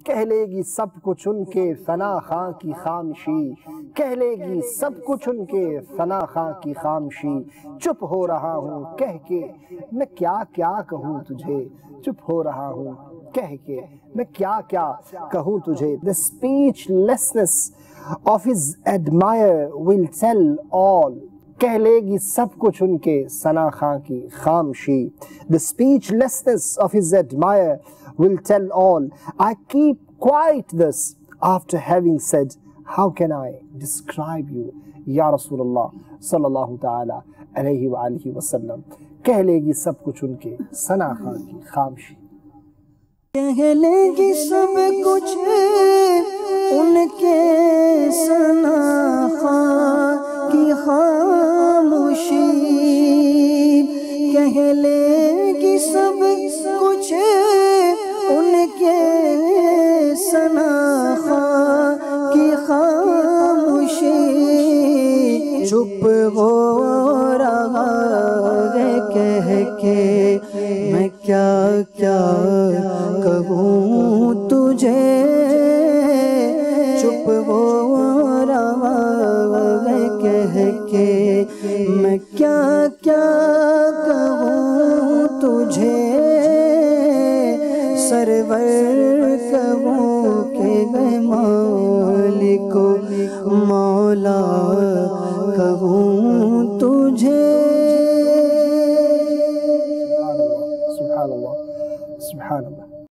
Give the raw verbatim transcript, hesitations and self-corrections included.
کہہ لے گی سب کچھ ان کے فنا خاں کی خامشی، کہہ لے گی سب کچھ ان کے فنا خاں کی خامشی، چپ ہو رہا ہوں کہہ کے میں کیا کیا کہوں تجھے، چپ ہو رہا ہوں کہہ کے میں کیا کیا کہوں تجھے۔ The speechlessness of his admirer will tell all، کہہ لے گی سب کچھ ان کے ثنا خاں کی خامشی۔ The speechlessness of his admirer will tell all، I keep quiet this after having said، how can I describe you یا رسول اللہ صلی اللہ تعالی علیہ وآلہ وسلم۔ کہہ لے گی سب کچھ ان کے ثنا خاں کی خامشی، کہہ لے گی سب کچھ ان کے ثنا خاں کی خاموشی، کہہ لے گی سب کچھ ان کے ثنا خاں کی خاموشی، چپ ہو رہا ہے کہہ کے میں کیا کیا کہوں تجھے، چپ ہو رہا ہے کہہ کے میں کیا کیا کہوں تجھے، سرور کہوں کہ میں مالک مولا کہوں